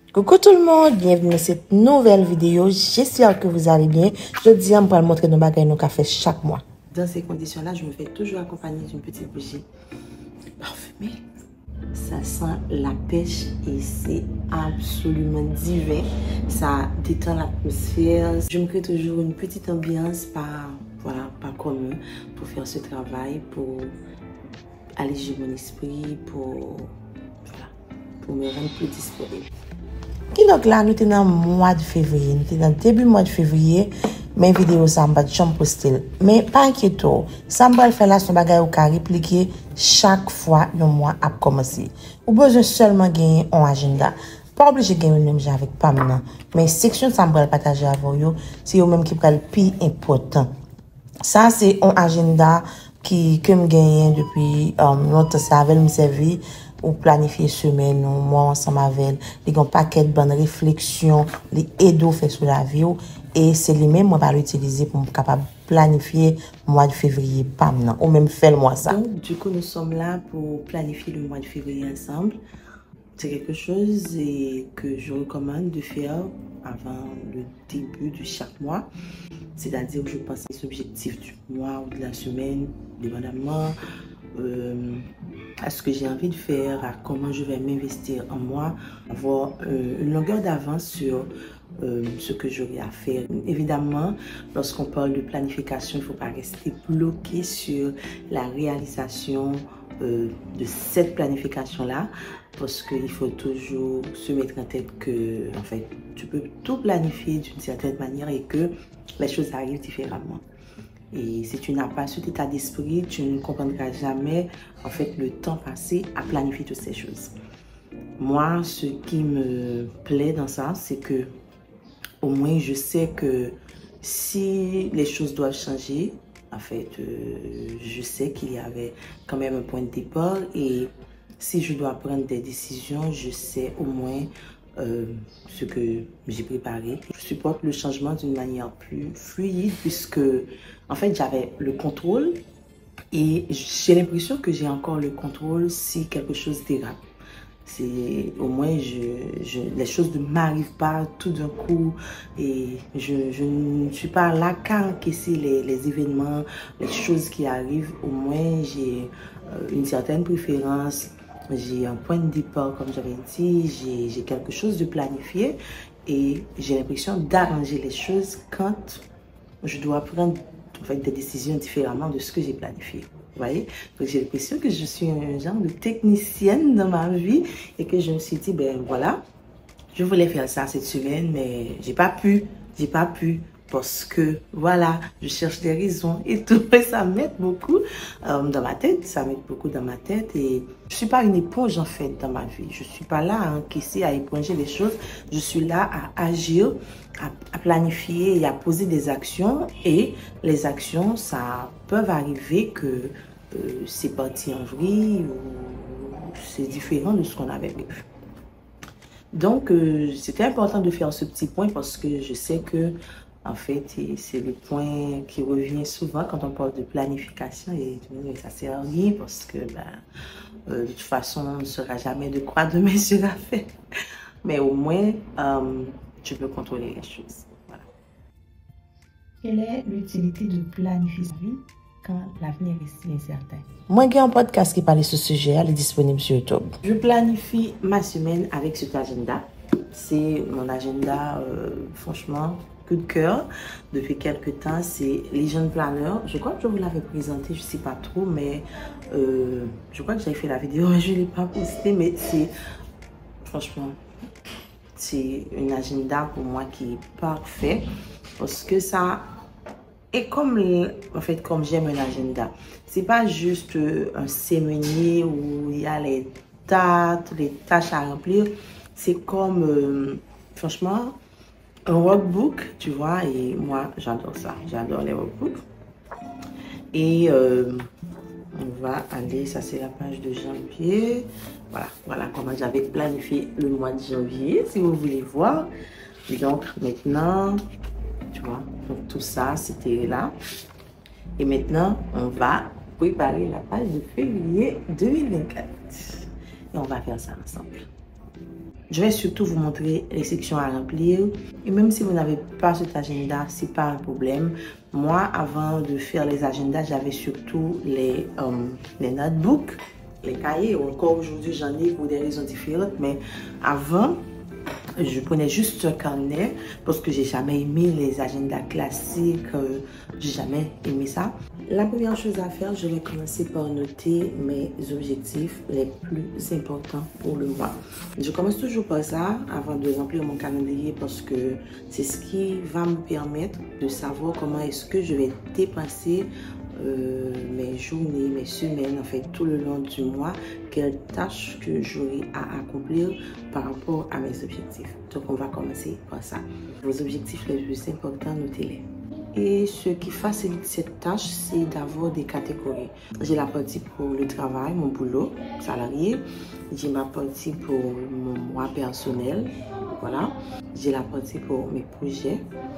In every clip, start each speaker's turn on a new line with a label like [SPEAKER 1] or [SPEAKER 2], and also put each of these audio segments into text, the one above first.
[SPEAKER 1] Coucou tout le monde, bienvenue dans cette nouvelle vidéo. J'espère que vous allez bien. Je dis, on va montrer nos bagages nos cafés chaque mois. Dans ces conditions-là, je me fais toujours accompagner d'une petite bougie parfumée. Ça sent la pêche et c'est absolument divin. Ça détend l'atmosphère. Je me crée toujours une petite ambiance par commun pour faire ce travail, pour alléger mon esprit, pour me rendre plus disponible. Qui donc là, nous sommes dans le mois de février, nous sommes dans le début du mois de février, mes vidéos ça m'a jamais posté. Mais pas inquiétez-vous, ça m'a fait là son bagage au carré répliquer chaque fois le mois a commencé. Ou besoin seulement gagner un agenda. Pas obligé de gagner le même avec Pamela, mais section ça m'a partager avec vous, c'est eux même qui prend le plus important. Ça c'est un agenda que me gagne depuis longtemps, ça avait me servi ou planifier semaine ou mois ensemble avec les un paquet de bonnes réflexions les aider fait sur la vie et c'est les mêmes moi va l'utiliser pour me capable planifier mois de février pas maintenant ou même faire le mois ça. Donc du coup nous sommes là pour planifier le mois de février ensemble. C'est quelque chose que je recommande de faire avant le début de chaque mois. C'est-à-dire que je pense aux objectifs du mois ou de la semaine, dépendamment à ce que j'ai envie de faire, à comment je vais m'investir en moi, avoir une longueur d'avance sur ce que j'aurai à faire. Évidemment, lorsqu'on parle de planification, il ne faut pas rester bloqué sur la réalisation de cette planification-là, parce qu'il faut toujours se mettre en tête que, en fait, tu peux tout planifier d'une certaine manière et que les choses arrivent différemment. Et si tu n'as pas cet état d'esprit, tu ne comprendras jamais, en fait, le temps passé à planifier toutes ces choses. Moi, ce qui me plaît dans ça, c'est que, au moins, je sais que si les choses doivent changer, en fait, je sais qu'il y avait quand même un point de départ et si je dois prendre des décisions, je sais au moins ce que j'ai préparé. Je supporte le changement d'une manière plus fluide puisque, en fait, j'avais le contrôle et j'ai l'impression que j'ai encore le contrôle si quelque chose dérape. C'est au moins les choses ne m'arrivent pas tout d'un coup et je ne suis pas là qu'à encaisser les événements, les choses qui arrivent. Au moins j'ai une certaine préférence, j'ai un point de départ comme j'avais dit, j'ai quelque chose de planifié et j'ai l'impression d'arranger les choses quand je dois prendre en fait, des décisions différemment de ce que j'ai planifié. Vous voyez? Donc j'ai l'impression que je suis un genre de technicienne dans ma vie et que je me suis dit, ben voilà, je voulais faire ça cette semaine, mais j'ai pas pu parce que voilà, je cherche des raisons et tout. Et ça m'aide beaucoup dans ma tête, et je suis pas une éponge en fait dans ma vie. Je suis pas là à encaisser, à éponger les choses. Je suis là à agir, à planifier et à poser des actions et les actions, ça peut arriver que c'est parti en vrille ou c'est différent de ce qu'on avait prévu. Donc, c'était important de faire ce petit point parce que je sais que, en fait, c'est le point qui revient souvent quand on parle de planification et ça sert à rien parce que, de toute façon, on ne saura jamais de quoi demain sera fait. Mais au moins, tu peux contrôler les choses. Voilà. Quelle est l'utilité de planifier sa vie quand l'avenir est si incertain? Moi, j'ai un podcast qui parle de ce sujet, elle est disponible sur YouTube. Je planifie ma semaine avec cet agenda. C'est mon agenda, franchement, coup de cœur. Depuis quelques temps, c'est Legion Planner. Je crois que je vous l'avais présenté, je ne sais pas trop, mais je crois que j'avais fait la vidéo, mais je ne l'ai pas postée, mais c'est, franchement, c'est un agenda pour moi qui est parfait parce que ça... Et comme j'aime un agenda, c'est pas juste un séminier où il y a les dates, les tâches à remplir. C'est comme, franchement, un workbook, tu vois. Et moi, j'adore ça. J'adore les workbooks. Et on va aller, ça c'est la page de janvier. Voilà comment j'avais planifié le mois de janvier, si vous voulez voir. Et donc, maintenant... Tu vois, donc tout ça, c'était là. Et maintenant, on va préparer la page de février 2024. Et on va faire ça ensemble. Je vais surtout vous montrer les sections à remplir. Et même si vous n'avez pas cet agenda, ce n'est pas un problème. Moi, avant de faire les agendas, j'avais surtout les notebooks, les cahiers. Encore aujourd'hui, j'en ai pour des raisons différentes. Mais avant, je prenais juste un carnet parce que j'ai jamais aimé les agendas classiques. J'ai jamais aimé ça. La première chose à faire, je vais commencer par noter mes objectifs les plus importants pour le mois. Je commence toujours par ça avant de remplir mon calendrier parce que c'est ce qui va me permettre de savoir comment est-ce que je vais dépenser mes journées, mes semaines, en fait tout le long du mois, quelles tâches que j'aurai à accomplir par rapport à mes objectifs. Donc on va commencer par ça. Vos objectifs les plus importants, notez-les. Et ce qui facilite cette tâche, c'est d'avoir des catégories. J'ai la partie pour le travail, mon boulot, salarié. J'ai ma partie pour mon moi personnel, voilà. J'ai la partie pour mes projets.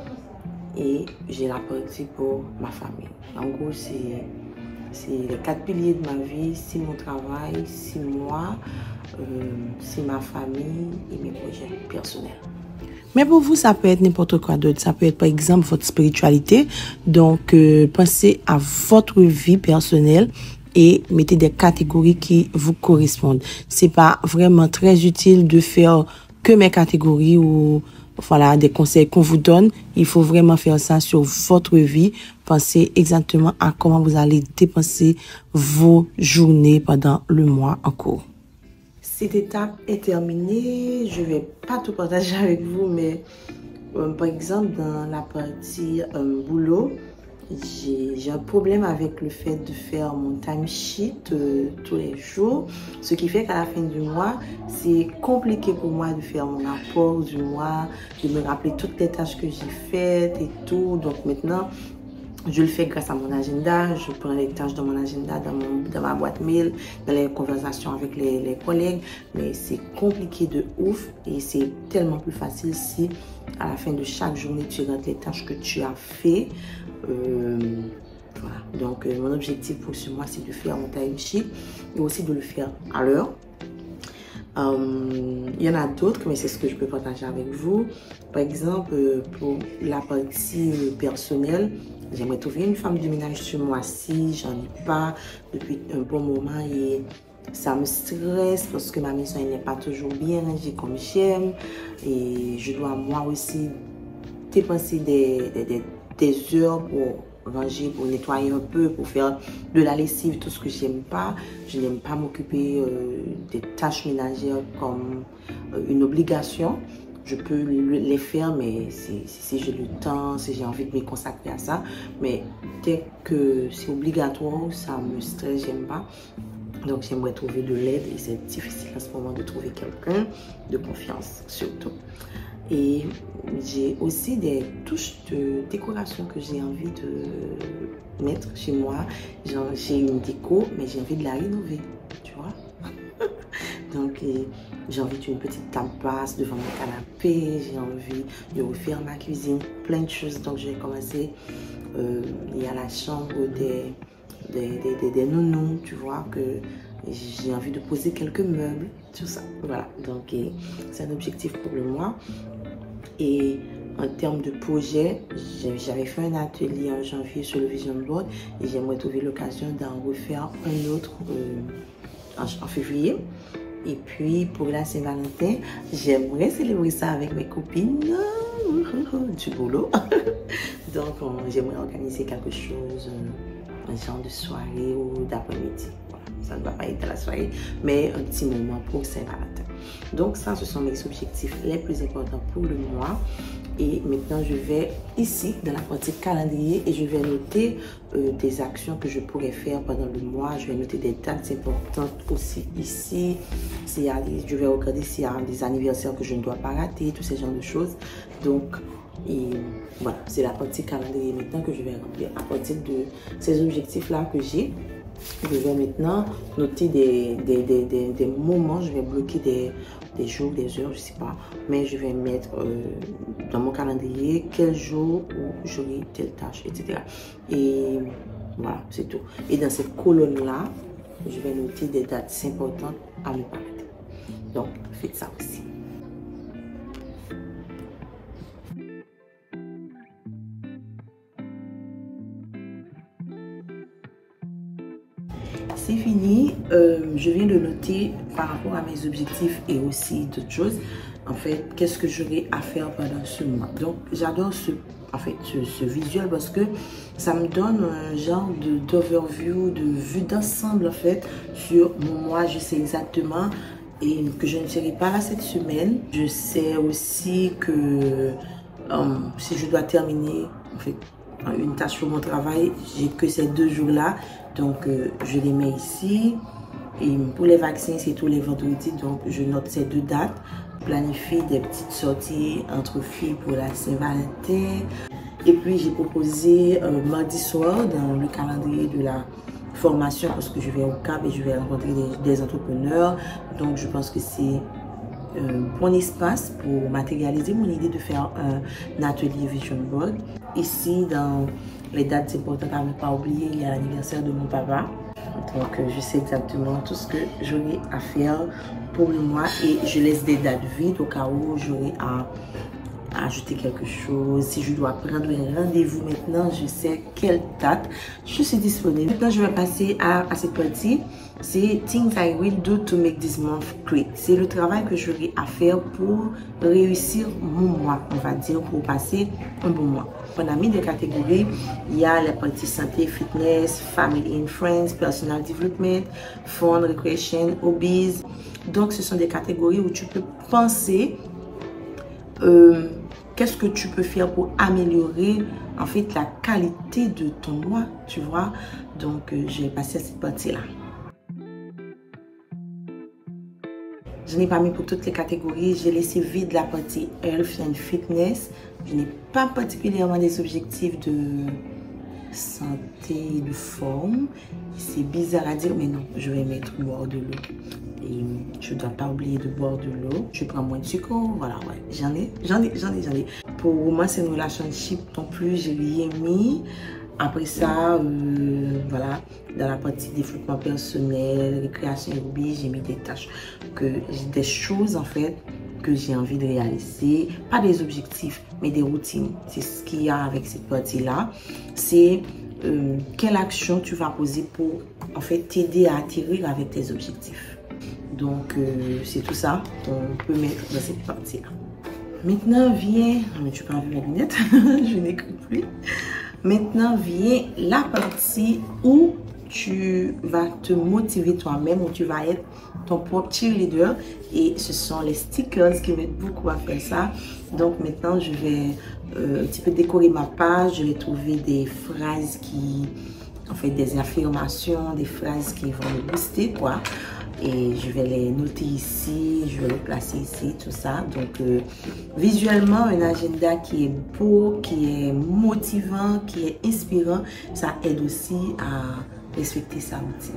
[SPEAKER 1] Et j'ai la partie pour ma famille. En gros, c'est les 4 piliers de ma vie. C'est mon travail, c'est moi, c'est ma famille et mes projets personnels. Mais pour vous, ça peut être n'importe quoi d'autre. Ça peut être par exemple votre spiritualité. Donc, pensez à votre vie personnelle et mettez des catégories qui vous correspondent. C'est pas vraiment très utile de faire que mes catégories ou voilà, des conseils qu'on vous donne. Il faut vraiment faire ça sur votre vie. Pensez exactement à comment vous allez dépenser vos journées pendant le mois en cours. Cette étape est terminée. Je vais pas tout partager avec vous, mais par exemple, dans la partie boulot, j'ai un problème avec le fait de faire mon timesheet tous les jours. Ce qui fait qu'à la fin du mois, c'est compliqué pour moi de faire mon rapport du mois, de me rappeler toutes les tâches que j'ai faites et tout. Donc maintenant, je le fais grâce à mon agenda. Je prends les tâches dans mon agenda, dans ma boîte mail, dans les conversations avec les collègues. Mais c'est compliqué de ouf et c'est tellement plus facile si à la fin de chaque journée, tu rentres les tâches que tu as fait. Voilà. Donc, mon objectif pour ce mois, c'est de faire mon timesheet et aussi de le faire à l'heure. Il y en a d'autres, mais c'est ce que je peux partager avec vous. Par exemple, pour la partie personnelle, j'aimerais trouver une femme de ménage ce mois-ci. J'en ai pas depuis un bon moment et ça me stresse parce que ma maison n'est pas toujours bien rangée comme j'aime. Et je dois moi aussi dépenser des heures pour ranger, pour nettoyer un peu, pour faire de la lessive, tout ce que j'aime pas. Je n'aime pas m'occuper des tâches ménagères comme une obligation. Je peux les faire, mais si j'ai le temps, si j'ai envie de me consacrer à ça. Mais dès que c'est obligatoire, ça me stresse, j'aime pas. Donc j'aimerais trouver de l'aide et c'est difficile en ce moment de trouver quelqu'un de confiance surtout. Et j'ai aussi des touches de décoration que j'ai envie de mettre chez moi. J'ai une déco, mais j'ai envie de la rénover, tu vois. Donc, j'ai envie d'une petite table basse devant mon canapé. J'ai envie de refaire ma cuisine, plein de choses. Donc, je vais commencer. Il y a la chambre des nounous, tu vois, que j'ai envie de poser quelques meubles, tout ça. Voilà, donc c'est un objectif pour le mois. Et en termes de projet, j'avais fait un atelier en janvier sur le Vision Board et j'aimerais trouver l'occasion d'en refaire un autre en février. Et puis pour la Saint-Valentin, j'aimerais célébrer ça avec mes copines du boulot. Donc j'aimerais organiser quelque chose, un genre de soirée ou d'après-midi. Voilà. Ça ne va pas être la soirée, mais un petit moment pour Saint-Valentin. Donc ça, ce sont mes objectifs les plus importants pour le mois. Et maintenant, je vais ici, dans la partie calendrier, et je vais noter des actions que je pourrais faire pendant le mois. Je vais noter des dates importantes aussi ici. Je vais regarder s'il y a des anniversaires que je ne dois pas rater, tous ces genres de choses. Donc, voilà, c'est la partie calendrier maintenant que je vais remplir. À partir de ces objectifs-là que j'ai, je vais maintenant noter des moments. Je vais bloquer des jours, des heures, je sais pas. Mais je vais mettre dans mon calendrier quel jour où j'aurai telle tâche, etc. Et voilà, c'est tout. Et dans cette colonne-là, je vais noter des dates importantes à ne pas rater. Donc, faites ça aussi. c'est fini. Je viens de noter par rapport à mes objectifs et aussi d'autres choses. En fait, qu'est-ce que j'aurai à faire pendant ce mois. Donc, j'adore ce visuel parce que ça me donne un genre d'overview, de vue d'ensemble en fait sur mon mois. Je sais exactement et que je ne serai pas là cette semaine. Je sais aussi que si je dois terminer en fait une tâche sur mon travail, j'ai que ces 2 jours-là. Donc, je les mets ici. Et pour les vaccins, c'est tous les vendredis. Donc, je note ces 2 dates. Je planifie des petites sorties entre filles pour la Saint-Valentin. Et puis, j'ai proposé mardi soir dans le calendrier de la formation parce que je vais au Cap et je vais rencontrer des entrepreneurs. Donc, je pense que c'est un bon espace pour matérialiser mon idée de faire un atelier Vision Board. Ici, dans les dates importantes à ne pas oublier, il y a l'anniversaire de mon papa. Donc, je sais exactement tout ce que j'aurai à faire pour le mois et je laisse des dates vides au cas où j'aurai à ajouter quelque chose. Si je dois prendre un rendez-vous maintenant, je sais quelle date je suis disponible. Maintenant, je vais passer à cette partie. C'est Things I will do to make this month great. C'est le travail que j'aurai à faire pour réussir mon mois, on va dire, pour passer un bon mois. On a mis des catégories. Il y a la partie santé, fitness, family and friends, personal development, fun, recreation, hobbies. Donc, ce sont des catégories où tu peux penser qu'est-ce que tu peux faire pour améliorer en fait la qualité de ton mois, tu vois. Donc, je vais passer à cette partie-là. Je n'ai pas mis pour toutes les catégories. J'ai laissé vide la partie health and fitness. Je n'ai pas particulièrement des objectifs de santé et de forme. C'est bizarre à dire, mais non, je vais mettre boire de l'eau. Et je ne dois pas oublier de boire de l'eau. Je prends moins de sucre. Voilà, ouais. J'en ai. Pour moi, c'est une relationship non plus. Je lui ai mis. Après ça, voilà, dans la partie développement personnel, récréation et hobby, j'ai mis des tâches, des choses en fait que j'ai envie de réaliser. Pas des objectifs, mais des routines. C'est ce qu'il y a avec cette partie-là. C'est quelle action tu vas poser pour en fait t'aider à atterrir avec tes objectifs. Donc, c'est tout ça qu'on peut mettre dans cette partie-là. Maintenant vient, non mais tu peux enlever mes lunettes, je n'écris plus. Maintenant vient la partie où tu vas te motiver toi-même, où tu vas être ton propre cheerleader. Et ce sont les stickers qui m'aident beaucoup à faire ça. Donc maintenant, je vais un petit peu décorer ma page. Je vais trouver des phrases qui, en fait, des affirmations, des phrases qui vont me booster, quoi. Et je vais les noter ici, je vais les placer ici, tout ça. Donc, visuellement, un agenda qui est beau, qui est motivant, qui est inspirant, ça aide aussi à respecter sa routine.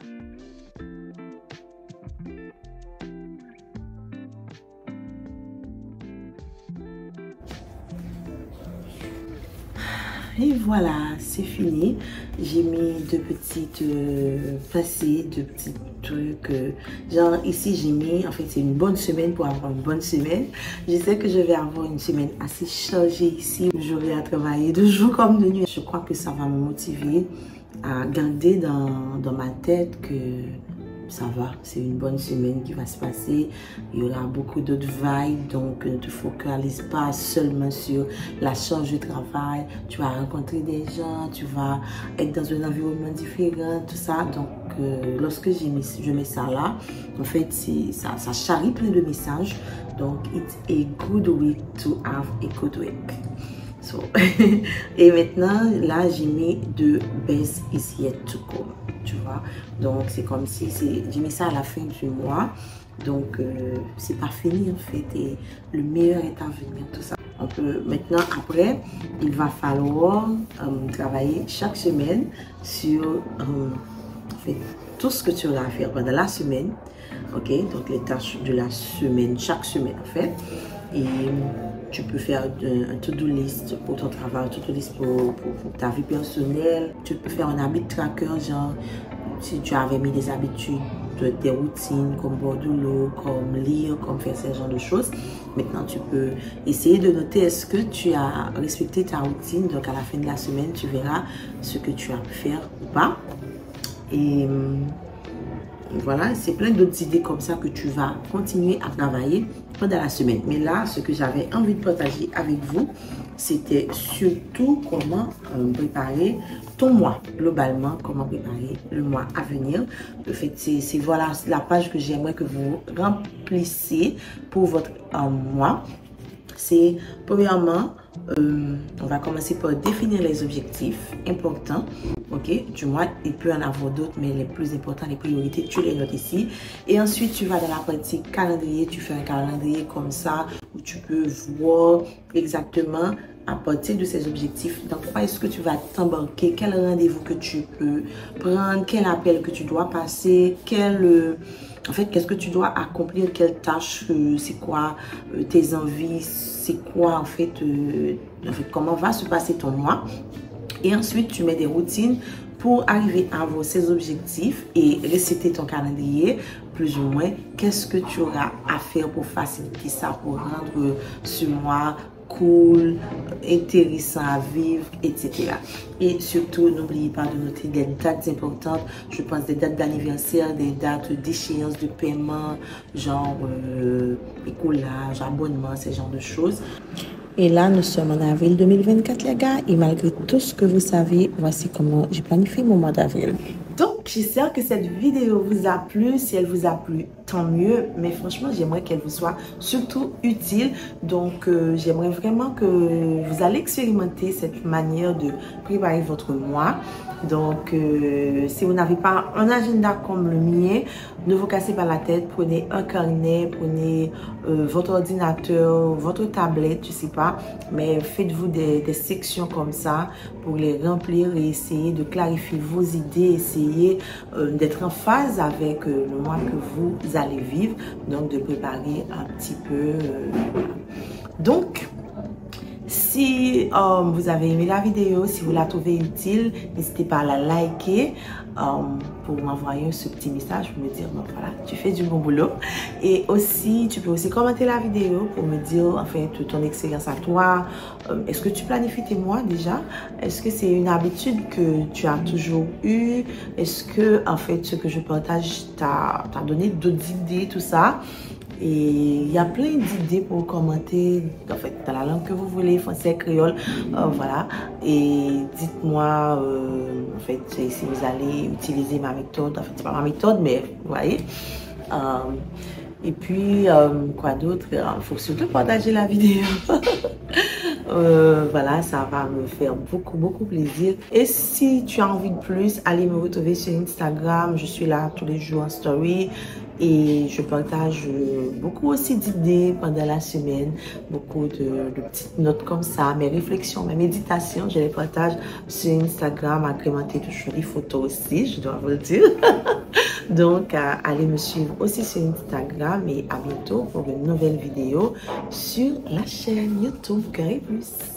[SPEAKER 1] Et voilà, c'est fini. J'ai mis 2 petites passées, 2 petits trucs. Genre ici, j'ai mis, en fait, c'est une bonne semaine pour avoir une bonne semaine. Je sais que je vais avoir une semaine assez chargée ici. J'aurai à travailler de jour comme de nuit. Je crois que ça va me motiver à garder dans ma tête que ça va, c'est une bonne semaine qui va se passer. Il y aura beaucoup d'autres vibes, donc ne te focalise pas seulement sur la charge de travail. Tu vas rencontrer des gens, tu vas être dans un environnement différent, tout ça. Donc, lorsque je mets ça là, en fait, ça charrie plein de messages. Donc, it's a good week to have a good week. So, et maintenant, là, j'ai mis the best is yet to come. Tu vois, donc c'est comme si j'ai mis ça à la fin du mois, donc c'est pas fini en fait et le meilleur est à venir, tout ça. On peut maintenant, après, il va falloir travailler chaque semaine sur en fait, tout ce que tu auras à faire pendant la semaine, ok, donc les tâches de la semaine, chaque semaine en fait, et tu peux faire un to-do list pour ton travail, un to-do list pour ta vie personnelle. Tu peux faire un habit tracker, genre si tu avais mis des habitudes, des routines comme boire de l'eau, comme lire, comme faire ce genre de choses. Maintenant, tu peux essayer de noter est-ce que tu as respecté ta routine. Donc, à la fin de la semaine, tu verras ce que tu as pu faire ou pas. Et voilà, c'est plein d'autres idées comme ça que tu vas continuer à travailler pendant la semaine. Mais là, ce que j'avais envie de partager avec vous, c'était surtout comment préparer ton mois, globalement, comment préparer le mois à venir. En fait, c'est voilà la page que j'aimerais que vous remplissiez pour votre mois. C'est premièrement, on va commencer par définir les objectifs importants, ok, du mois. Il peut en avoir d'autres, mais les plus importants, les priorités, tu les notes ici. Et ensuite, tu vas dans la partie calendrier, tu fais un calendrier comme ça, où tu peux voir exactement à partir de ces objectifs, dans quoi est-ce que tu vas t'embarquer, quel rendez-vous que tu peux prendre, quel appel que tu dois passer, en fait, qu'est-ce que tu dois accomplir, quelle tâche, c'est quoi tes envies, c'est quoi en fait, comment va se passer ton mois. Et ensuite, tu mets des routines pour arriver à avoir ces objectifs et reciter ton calendrier, plus ou moins, qu'est-ce que tu auras à faire pour faciliter ça, pour rendre ce mois cool, intéressant à vivre, etc. Et surtout, n'oubliez pas de noter des dates importantes. Je pense des dates d'anniversaire, des dates d'échéance de paiement, genre écoulage, abonnement, ce genre de choses. Et là, nous sommes en avril 2024, les gars. Et malgré tout ce que vous savez, voici comment j'ai planifié mon mois d'avril. Donc, j'espère que cette vidéo vous a plu. Si elle vous a plu, tant mieux. Mais franchement, j'aimerais qu'elle vous soit surtout utile. Donc, j'aimerais vraiment que vous allez expérimenter cette manière de préparer votre mois. Donc, si vous n'avez pas un agenda comme le mien, ne vous cassez pas la tête. Prenez un carnet, prenez votre ordinateur, votre tablette, je sais pas. Mais faites-vous des sections comme ça pour les remplir et essayer de clarifier vos idées, essayer d'être en phase avec le mois que vous allez vivre. Donc, de préparer un petit peu. Donc, si vous avez aimé la vidéo, si vous la trouvez utile, n'hésitez pas à la liker pour m'envoyer ce petit message pour me dire, bon voilà, tu fais du bon boulot. Et aussi, tu peux aussi commenter la vidéo pour me dire, en fait, ton expérience à toi. Est-ce que tu planifies tes mois déjà? Est-ce que c'est une habitude que tu as toujours eue? Est-ce que, en fait, ce que je partage t'a donné d'autres idées, tout ça? Et il y a plein d'idées pour commenter, en fait, dans la langue que vous voulez, français, créole, voilà. Et dites-moi, en fait, si vous allez utiliser ma méthode, en fait, c'est pas ma méthode, mais vous voyez. Et puis, quoi d'autre? Il faut surtout partager la vidéo. Voilà, ça va me faire beaucoup plaisir. Et si tu as envie de plus, allez me retrouver sur Instagram. Je suis là tous les jours en story. Et je partage beaucoup aussi d'idées pendant la semaine, beaucoup de petites notes comme ça, mes réflexions, mes méditations, je les partage sur Instagram, agrémentées de jolies photos aussi, je dois vous le dire. Donc, allez me suivre aussi sur Instagram et à bientôt pour une nouvelle vidéo sur la chaîne YouTube Carré Plus.